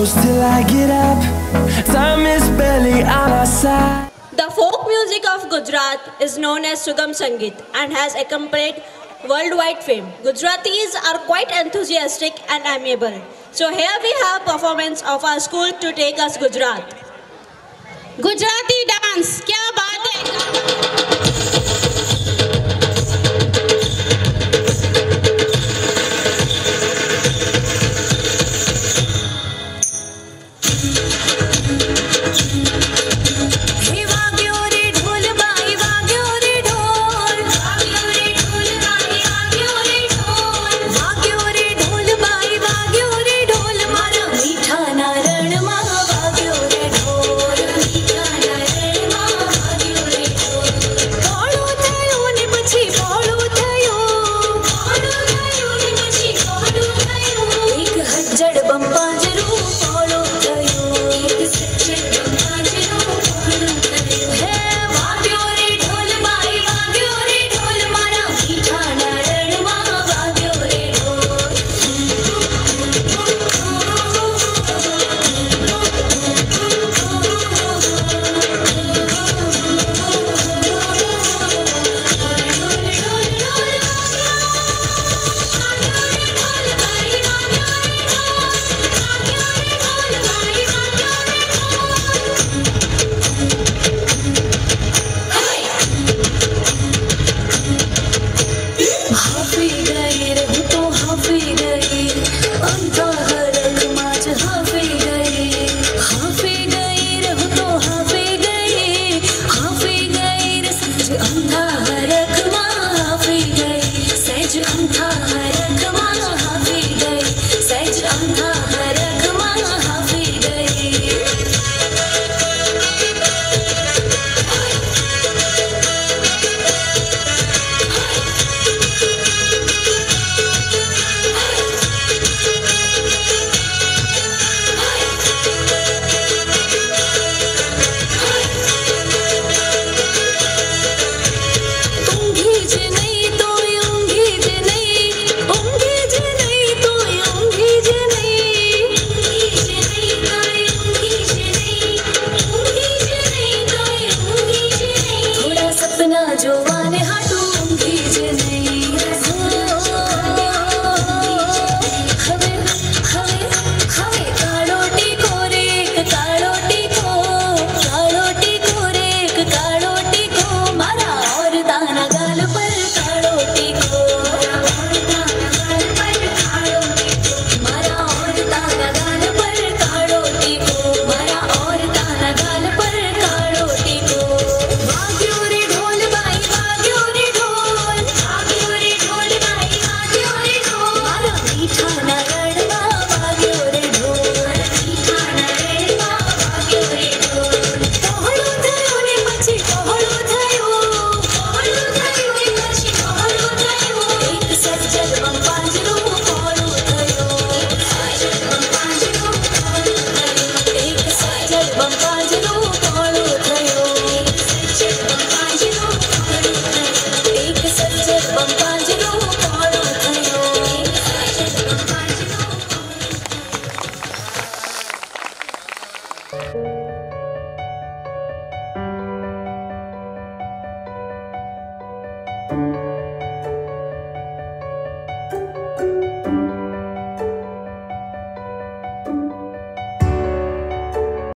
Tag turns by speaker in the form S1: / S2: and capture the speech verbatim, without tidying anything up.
S1: close till I get up. Time is barely on our side.
S2: The folk music of Gujarat is known as Sugam Sangeet and has accompanied worldwide fame. Gujaratis are quite enthusiastic and amiable. So here we have performance of our school to take us Gujarat.
S3: Gujarati dance, kya baat hai?
S4: जो वाने